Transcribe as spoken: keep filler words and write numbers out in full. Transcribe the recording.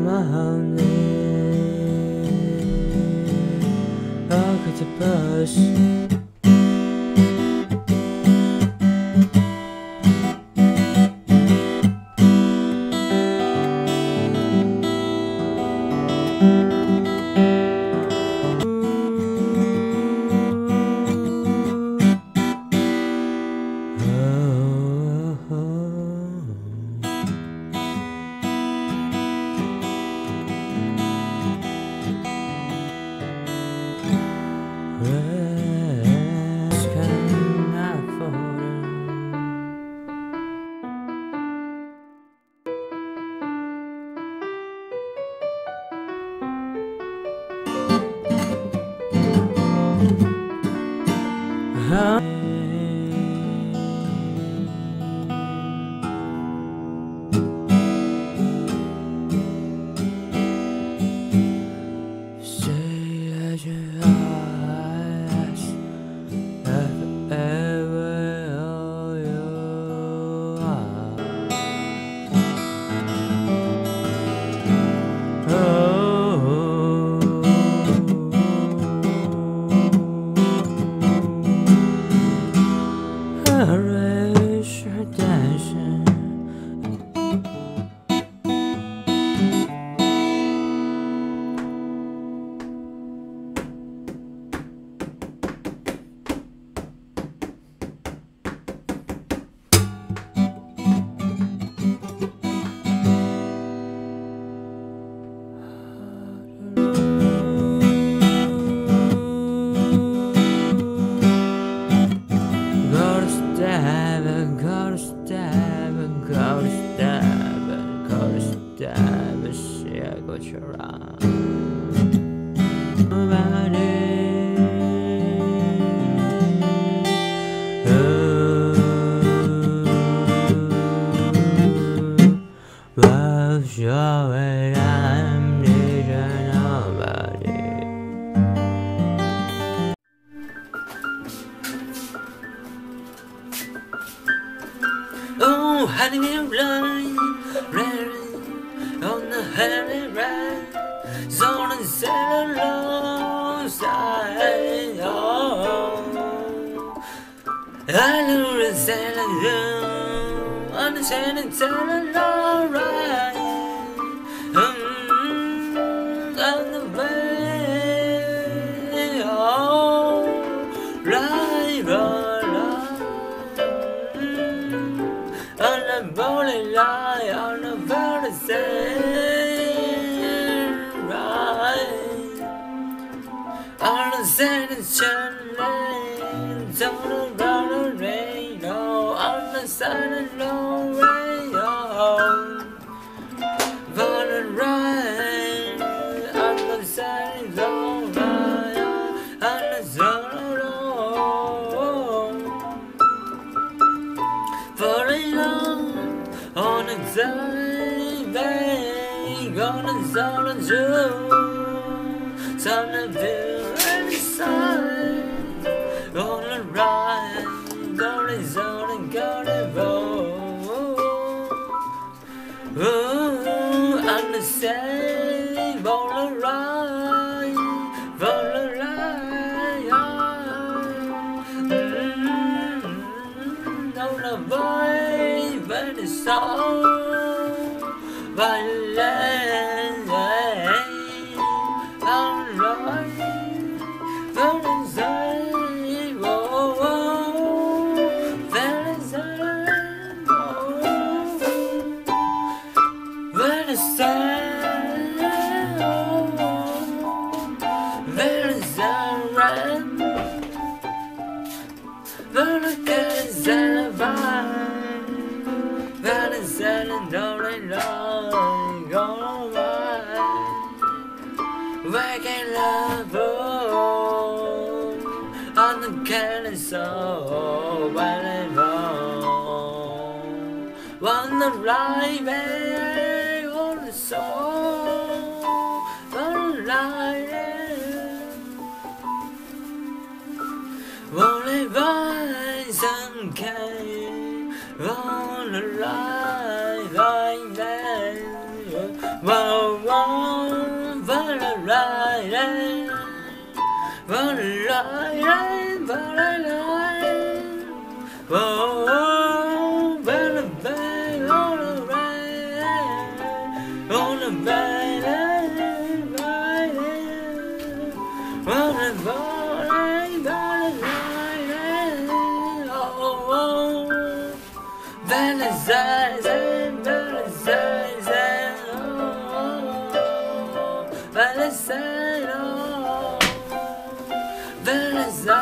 mahal aku tebas. Oh, honey, me run, run on the honey run, zone and sail alongside. Oh, I know the sail alone, on the sail and sail along, right. Mm, on the way, oh, right, right. On the bowling line, on the very same ride, on the sand challenge, on the roller radio, on the side no radio, for the ride, on the side no radio, on the side for a long on a time bank on a zone of June, some of you and side on a ride, on a zone and got a roll. Oh, on the same on a ride, on a ride. Mm-hmm. On a boy, but it's all by land. I'm right, but it's all, oh, but it's all, but it's all, but it's all right. But I can't survive, but it's selling don't long gone by. Waking up on the cannon so valuable. On the right way, on the soul, on the light. Only by some kind, on the light like that. Whoa. oh, oh, Valentine, Valentine, Valentine, oh, oh, Valentine, on the right, on the right, right, on the right, Valentine, oh, oh, Valentine, Valentine, oh, Valentine, oh, Valentine.